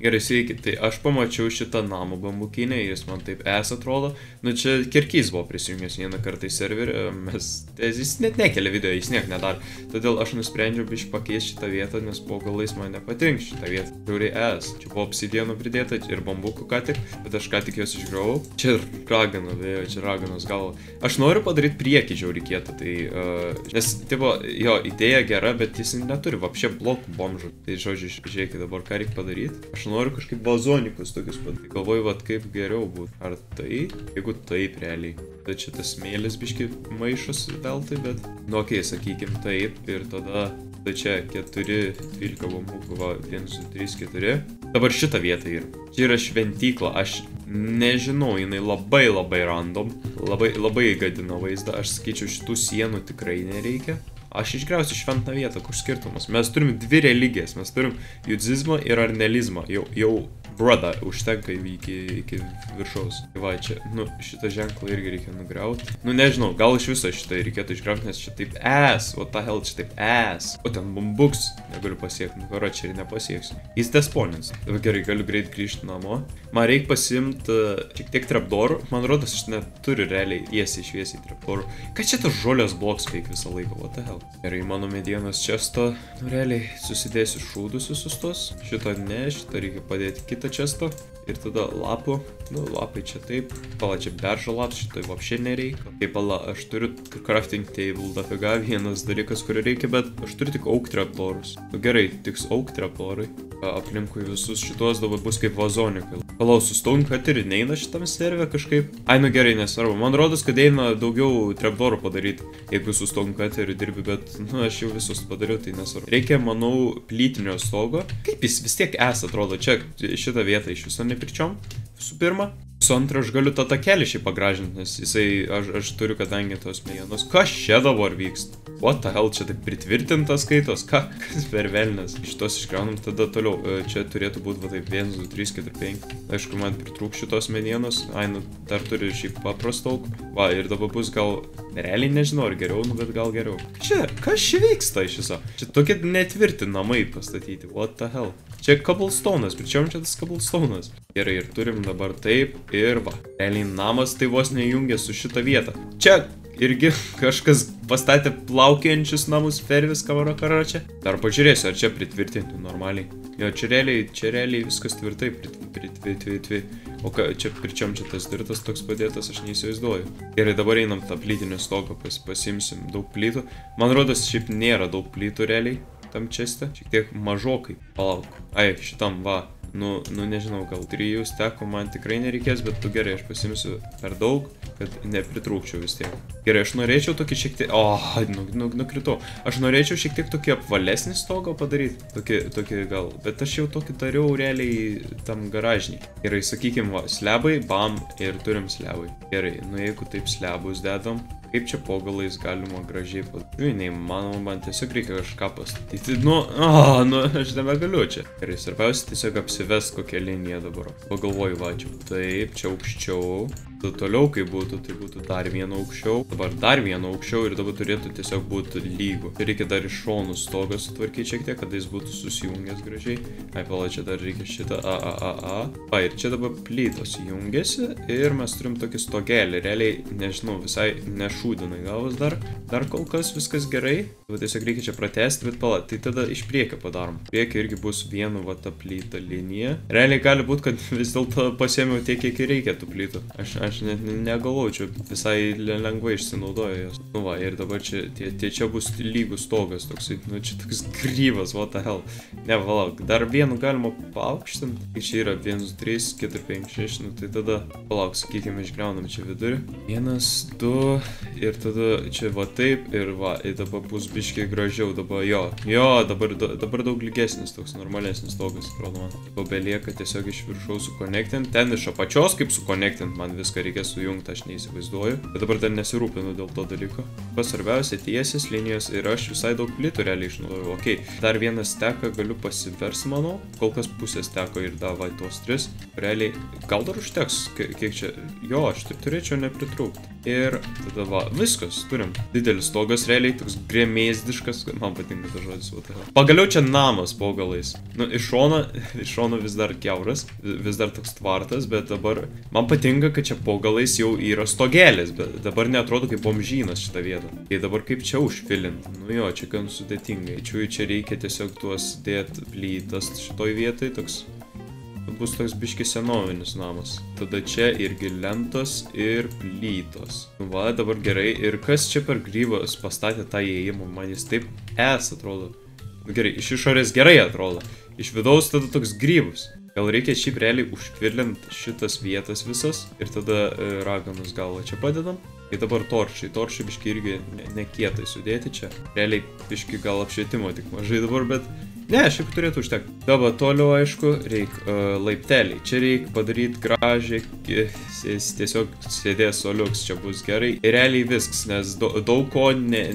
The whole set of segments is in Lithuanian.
Gerai, sveiki, tai aš pamačiau šitą namą bambukinę ir jis man taip atrodo. Nu čia Kirkys buvo prisijungęs vieną kartą į serverį, jis net nekelia video, jis niek nedar. Todėl aš nusprendžiau biškį pakeisti šitą vietą, nes po galais man nepatinka šitą vietą. Žiūriai čia buvo obsidienų pridėta ir bambukų ką tik, bet aš ką tik juos išgriovau. Čia ragana, vėjo, čia raganos galva. Aš noriu padaryti priekį žiauriai kietą, tai nes tipo, jo idėja gera, bet jis neturi vapšė blokų bomžų. Tai žodžiu, žiūrėkit dabar ką reikia padaryti. Aš noriu kažkaip vazonikus tokius padaryti. Galvoju, vat kaip geriau būtų. Ar tai? Jeigu taip realiai. Tai čia tas smėlis biški maišos veltui, bet... Nu, okei, sakykim taip. Ir tada... Tai čia 4, 12 bambukų, va, 1, 2, 3, 4. Dabar šitą vietą yra. Čia yra šventykla. Aš nežinau, jinai labai random. Labai gadina vaizdą. Aš sakyčiau, šitų sienų tikrai nereikia. Aš išgriausiu šventą vietą, koks skirtumas. Mes turim dvi religijas, mes turim judzizmą ir arnelizmą. Jau brada, užtenka iki viršaus. Va, čia, nu, šitą ženklą irgi reikia nugriauti. Nu, nežinau, gal iš viso šitą reikėtų išgriauti, nes čia taip what the hell, čia taip O ten bambuks negaliu pasiekti, nu, karo čia ir nepasieksiu. Jis desponins. Dabar gerai, galiu greit grįžti namo. Man reikia pasimti šiek tiek trapdorų. Man rodos, aš neturiu realiai tiesiai šviesiai trapdorų. Ką čia tas žolės bloks veik visą laiką, what the hell? Gerai, mano medienos često, nu realiai susidėsiu šūdus visus tos. Šitą ne, šitą reikia padėti kitą često. Ir tada lapų, nu lapai čia taip. Pala, čia beržo lapas, šitoj vapšė nereikia. Kaip pala, aš turiu crafting table dafiga, vienas dalykas, kurį reikia, bet aš turiu tik oak trapdoorus. Nu gerai, tik oak trapdoorai. Aplinkui visus šitos dabar bus kaip vazonikai. Palau, su stone cutteriu neina šitam serve kažkaip. Ai, nu gerai, nesvarbu. Man rodos, kad eina daugiau trapdoorų padaryti, jeigu su stone cutteriu dirbi, bet, nu, aš jau visus padariau, tai nesvarbu. Reikia, manau, plytinio stogo. Kaip jis vis tiek atrodo, čia šitą vietą iš viso nepirčiom, visų pirma. Su antra, aš galiu tą takelį šiaip pagražinti, nes jisai, aš turiu kadangi tos medienos. Kas čia dabar vyksta? What the hell, čia taip pritvirtintas skaitos? Kas per velnes? Šitos iškraunam, tada toliau. Čia turėtų būti, va taip, 1, 2, 3, 4, 5. Aišku, man pritrūks šitos medienos. Ai, nu, dar turi šiaip paprastauk. Va, ir dabar bus gal, realiai nežinau, ar geriau, nu, bet gal geriau. Kas čia vyksta iš viso? Čia tokie netvirti namai pastatyti. What the hell? Čia cobblestone'as, pričiom čia tas cobblestone'as. Gerai, ir turim dabar taip, ir va. Realiai namas tai vos nejungia su šitą vietą. Čia irgi kažkas pastatė plaukiančius namus per viską varo čia. Dar pažiūrėsiu, ar čia pritvirtinti normaliai. Jo, čia realiai viskas tvirtai pritvirtinti. O ką, čia pričiom čia tas dirtas toks padėtas, aš neįsivaizduoju. Gerai, dabar einam tą plytinio stogą, pasimsim daug plytų. Man rodos, šiaip nėra daug plytų realiai. Tam česte, šiek tiek mažokai. Palauk. Ai, šitam, va. Nu, nežinau, gal 3 steko man tikrai nereikės, bet tu gerai, aš pasimsiu per daug, kad nepritrūkčiau vis tiek. Gerai, aš norėčiau tokį šiek tiek... nukritau. Aš norėčiau šiek tiek tokį apvalesnį stogą padaryti. Tokį gal... Bet aš jau tokį dariau realiai tam garažinį. Gerai, sakykim, va, slebai, bam, ir turim slebai. Gerai, nu jeigu taip slebus dedam, kaip čia po galais galima gražiai padaryti. Neįmanoma, man tiesiog reikia kažką pastatyti. Nu, aš nebegaliu čia. Gerai, svarbiausia tiesiog apsivest kokią liniją dabar. Pagalvoju, va, čia taip, čia aukščiau. Toliau, kai būtų, tai būtų dar vieno aukščiau. Dabar dar vieno aukščiau ir dabar turėtų tiesiog būti lygų. Tai reikia dar iš šonų stogą sutvarkyti šiek tiek, kad jis būtų susijungęs gražiai. Ai, pala, čia dar reikia šitą Va, ir čia dabar plytos jungiasi ir mes turim tokį stogelį. Realiai, nežinau, visai nešūdinai gavos dar. Dar kol kas viskas gerai. Va, tiesiog reikia čia pratesti, bet pala, tai tada iš priekio padarom. Priekio irgi bus vienu va ta plyta linija. Realiai gali būti, kad vis dėlto pasiėmiau tiek, kiek reikia tų plytų. Aš net negalvočiau, visai lengvai išsinaudoju jos. Nu va, ir dabar čia, čia bus lygus stogas toksai, nu čia toks grybas, what the hell. Ne, palauk, dar vienu galima paaukštinti. Čia yra 1, 3, 4, 5, 6, nu tai tada, palauk, sakykime, išgriaunam čia vidurį. 1, 2, ir tada čia va taip, ir va, ir dabar bus biškiai gražiau, dabar jo, dabar daug lygesnis toks normalesnis stogas, atrodo man. Dabar belieka tiesiog iš viršaus sukonektint, ten iš apačios kaip sukonektint man viską reikia sujungti, aš neįsivaizduoju. Bet dabar ten nesirūpinu dėl to dalyko. nieko. Pas svarbiausia tiesias linijos ir aš visai daug plitų realiai išnaudoju. Ok, dar vieną steką galiu pasivers, manau. Kol kas pusės steko ir davai tuos 3. Realiai, gal dar užteks, kiek čia... Jo, aš taip turėčiau nepritrūkti. Ir tada va, viskas, turim. Didelis stogas, realiai toks gremėzdiškas. Man patinka tas žodis. Pagaliau čia namas po galais. Nu, iš šono vis dar kiauras, vis dar toks tvartas, bet dabar... Man patinka, kad čia po galais jau yra stogelis, bet dabar neatrodo kaip bomžynas šitą vietą. Tai dabar kaip čia užfilinti? Nu jo, čia gan sudėtingai. Čia reikia tiesiog tuos dėti plytas šitoj vietoj, toks... Bus toks biški senovinis namas. Tada čia irgi lentos ir plytos. Va, dabar gerai. Ir kas čia per grybas pastatė tą įėjimą? Man jis taip atrodo. Gerai, iš išorės gerai atrodo. Iš vidaus tada toks grybus. Gal reikia šiaip realiai užtvirlinti šitas vietas visas. Ir tada raganus galą čia padedam. Tai dabar toršai. Toršai biški irgi nekietai sudėti čia. Realiai biški gal apšvietimo tik mažai dabar, bet... Ne, šiaip turėtų užtekti. Dabar toliau, aišku, reikia laipteliai. Čia reikia padaryti gražiai, tiesiog sėdės soliuks, čia bus gerai. Ir realiai viskas, nes daug ko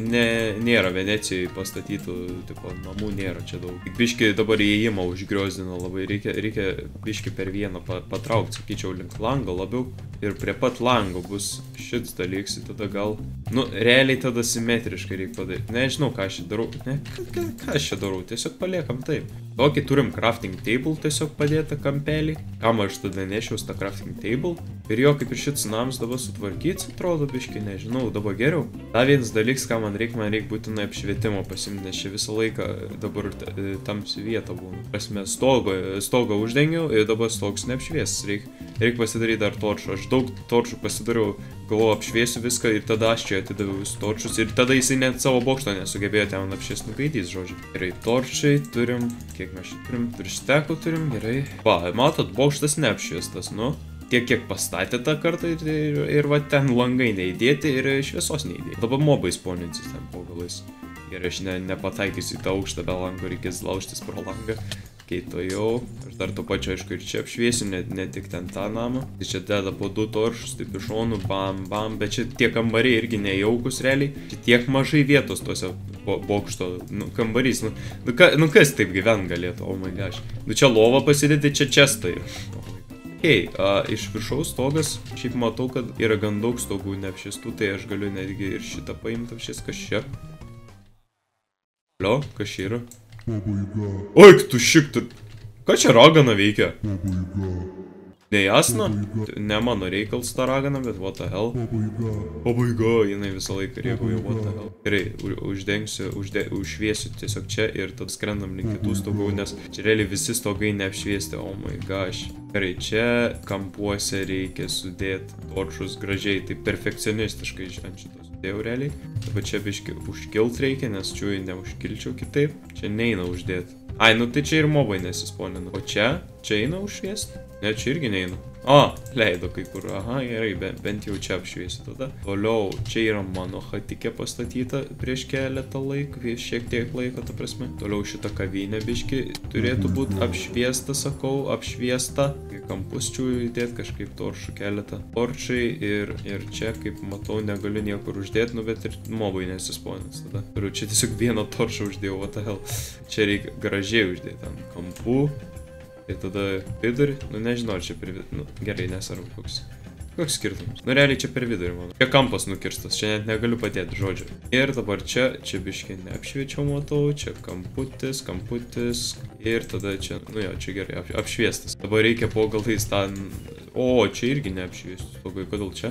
nėra Venecijoje pastatytų, tipo, namų nėra čia daug. Tik biški dabar įėjimą užgriozdino labai, reikia biški per vieną patraukti, sakyčiau, link lango labiau. Ir prie pat lango bus šits dalyks, tada gal... Nu, realiai tada simetriškai reikia padaryti. Nežinau, ką aš čia darau. Ne, ką aš čia darau, tiesiog paliekam taip. Tokį turim crafting table tiesiog padėtą kampelį. Kam aš tada nešiaus tą crafting table. Ir jo, kaip ir šits nams dabar sutvarkyts, atrodo biški, nežinau, dabar geriau. Da vienas dalyks, ką man reikia būtinai apšvietimo pasimti, nes čia visą laiką dabar tamsi vieta būna. Prasme, stogą uždengiau ir dabar stogas neapšviesas. Reikia pasidaryti dar torčų. Aš daug torčų pasidariau, galvoju, apšviesiu viską ir tada aš čia atidaviau visus torčus. Ir tada jisai net savo bokšto nesugebėjo ten apšviesti, nukaitys, žodžiu. Gerai, torčiai turim, kiek mes čia turim, turistekų turim, gerai. Va, matot, bokštas neapšviestas, nu. Tiek, kiek pastatė tą kartą ir va ten langai neįdėti ir šviesos neįdėti. Dabar mobai sponinsis ten po galais. Gerai, aš nepataikysiu į tą aukštą be lango, reikės laužtis pro langą. Kai to jau, aš dar to pačio, aišku, ir čia apšviesiu, ne tik ten tą namą. Tai čia deda po 2 toršus, taip iš šonų, bam, bam, bet čia tie kambariai irgi nejaukus realiai. Čia tiek mažai vietos tuose bokšto, nu, kambarys, nu kas taip gyvent galėtų, oh my gosh. Nu čia lova pasidėti, čia čestai. Hei, iš viršaus stogas, šiaip matau, kad yra gan daug stogų neapšviestų, tai aš galiu netgi ir šitą paimti apšviest, kas čia. Alio, kas čia yra? Oi, tu šik, ką čia ragana veikia? Nejasna? Ne mano reikals tą raganą, bet what the hell? Pabaiga, jinai visą laiką rėgauja, what the hell? Gerai, uždengsiu, užšviesiu tiesiog čia ir tad skrendam link kitų stogų, nes čia realiai visi stogai neapšviesti, oh my gosh. Gerai, čia kampuose reikia sudėti torčus gražiai, tai perfekcionistiškai ant šitos sudėjau realiai. Dabar čia biški užkilt reikia, nes čia neužkilčiau kitaip. Čia neina uždėti. Ai, nu tai čia ir mobai nesisponina. O čia eina užšviesti? Ne, čia irgi neina. O, leido kai kur. Aha, gerai, bent jau čia apšviesiu tada. Toliau, čia yra mano chatikė pastatyta prieš keletą laiko, šiek tiek laiko, ta prasme. Toliau šitą kavinę biški turėtų būti apšviesta, sakau, apšviesta. Kampus čia įdėti kažkaip toršų keletą. Torčiai ir čia, kaip matau, negaliu niekur uždėti, nu bet ir mobai nesisponins tada. Turiu čia tiesiog vieną toršą uždėjau, what the hell. Čia reikia gražiai uždėti ant kampų. Tai tada vidurį, nu nežinau, ar čia per vidurį, nu gerai, nesvarbu koks skirtumas. Nu realiai čia per vidurį, manau. Čia kampas nukirstas, čia net negaliu padėti žodžio. Ir dabar čia biškiai neapšviečiau, matau, čia kamputis. Ir tada čia, nu jo, čia gerai, apšviestas. Dabar reikia po galais tą, o, čia irgi neapšviestas, kodėl čia?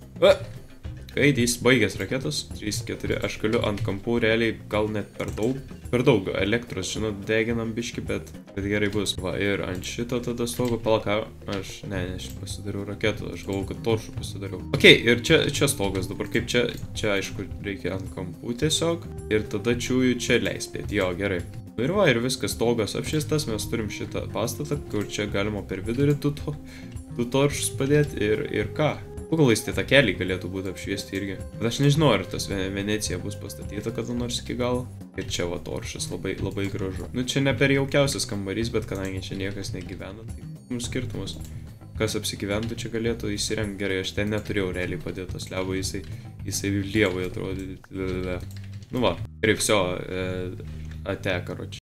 Kai jis baigęs raketos, 3-4, aš galiu ant kampų realiai gal net per daug elektros, žinot, deginam biški, bet gerai bus. Va, ir ant šito tada stogo palaka, aš pasidariau raketų, aš galvoju, kad toršų pasidariau. Ok, ir čia stogas dabar, kaip čia aišku, reikia ant kampų tiesiog, ir tada čiųjų čia leispėti, jo, gerai. Ir va, ir viskas, stogas apšviestas, mes turim šitą pastatą, kur čia galima per vidurį du toršus padėti ir ką? Galais tie takeliai galėtų būti apšviesti irgi. Bet aš nežinau, ar tas Venecija bus pastatyta kada nors iki galo. Ir čia va toršas labai gražu. Nu čia ne per jaukiausias kambarys, bet kadangi čia niekas negyvena, tai mums skirtumas. Kas apsigyventų čia galėtų įsirengti gerai. Aš ten neturėjau realiai padėtos levo, jisai jisai lievai atrodė. Nu va, ir все, ate, karoči.